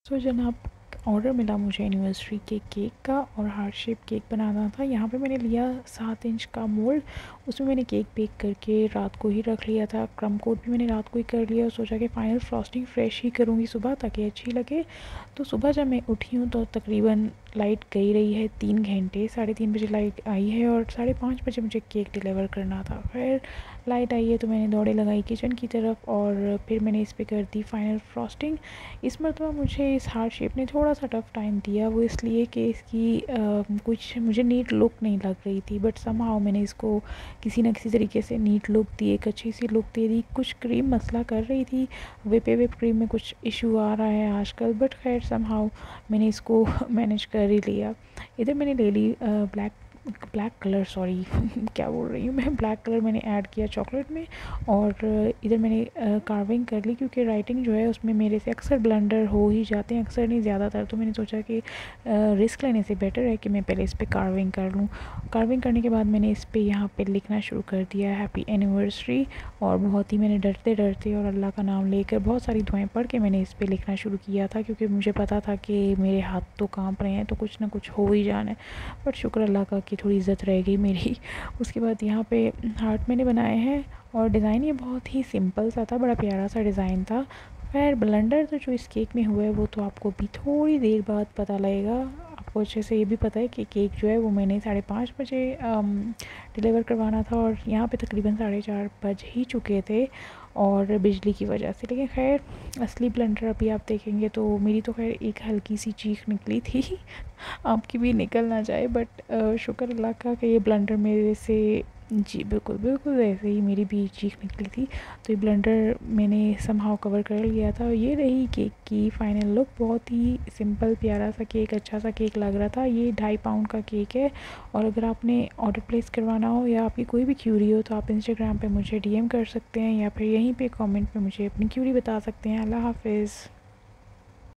तो जनाब, ऑर्डर मिला मुझे एनिवर्सरी के केक का और हार्ट शेप केक बनाना था। यहाँ पे मैंने लिया 7 इंच का मोल्ड। उसमें मैंने केक बेक करके रात को ही रख लिया था। क्रम कोट भी मैंने रात को ही कर लिया और सोचा कि फ़ाइनल फ्रॉस्टिंग फ्रेश ही करूँगी सुबह ताकि अच्छी लगे। तो सुबह जब मैं उठी हूँ तो तकरीबन लाइट गई रही है 3 घंटे। 3:30 बजे लाइट आई है और 5:30 बजे मुझे केक डिलीवर करना था। फिर लाइट आई है तो मैंने दौड़े लगाई किचन की तरफ और फिर मैंने इस पर कर दी फ़ाइनल फ्रॉस्टिंग। इस मरतबा मुझे इस हार्ट शेप ने थोड़ा सा टफ़ टाइम दिया, वो इसलिए कि इसकी कुछ मुझे नीट लुक नहीं लग रही थी, बट समहाउ मैंने इसको किसी न किसी तरीके से नीट लुक दी, एक अच्छी सी लुक दे दी। कुछ क्रीम मसला कर रही थी, विप क्रीम में कुछ इशू आ रहा है आजकल, बट खैर समहाउ मैंने इसको मैनेज कर ही लिया। इधर मैंने ले ली ब्लैक कलर, सॉरी क्या बोल रही हूँ मैं, ब्लैक कलर मैंने ऐड किया चॉकलेट में। और इधर मैंने कार्विंग कर ली क्योंकि राइटिंग जो है उसमें मेरे से अक्सर ब्लंडर हो ही जाते हैं, अक्सर नहीं ज़्यादातर। तो मैंने सोचा कि रिस्क लेने से बेटर है कि मैं पहले इस पर कार्विंग कर लूँ। कार्विंग करने के बाद मैंने इस पर यहाँ पे लिखना शुरू कर दिया हैप्पी एनिवर्सरी। और बहुत ही मैंने डरते डरते और अल्लाह का नाम लेकर बहुत सारी दुआएं पढ़ के मैंने इस पर लिखना शुरू किया था, क्योंकि मुझे पता था कि मेरे हाथ तो कांप रहे हैं तो कुछ ना कुछ हो ही जाना है। बट शुक्र अल्लाह का कि थोड़ी इज़्ज़त रह गई मेरी। उसके बाद यहाँ पे हार्ट मैंने बनाए हैं और डिज़ाइन ये बहुत ही सिंपल सा था, बड़ा प्यारा सा डिज़ाइन था। खैर ब्लंडर तो जो इस केक में हुआ है वो तो आपको भी थोड़ी देर बाद पता लगेगा। आपको अच्छे से ये भी पता है कि केक जो है वो मैंने 5:30 बजे डिलीवर करवाना था और यहाँ पे तकरीबन 4:30 बज ही चुके थे और बिजली की वजह से। लेकिन खैर असली ब्लंडर अभी आप देखेंगे तो मेरी तो खैर एक हल्की सी चीख निकली थी आपकी भी निकल ना जाए, बट शुक्र अल्लाह का कि ये ब्लंडर मेरे से, जी बिल्कुल बिल्कुल ऐसे ही मेरी भी चीख निकली थी। तो ये ब्लंडर मैंने समहाउ कवर कर लिया था। ये रही केक की फ़ाइनल लुक, बहुत ही सिंपल प्यारा सा केक, अच्छा सा केक लग रहा था। ये 2.5 पाउंड का केक है और अगर आपने ऑर्डर प्लेस करवाना हो या आपकी कोई भी क्यूरी हो तो आप इंस्टाग्राम पे मुझे डीएम कर सकते हैं या फिर यहीं पे कमेंट में मुझे अपनी क्यूरी बता सकते हैं। अल्लाह हाफ़िज़।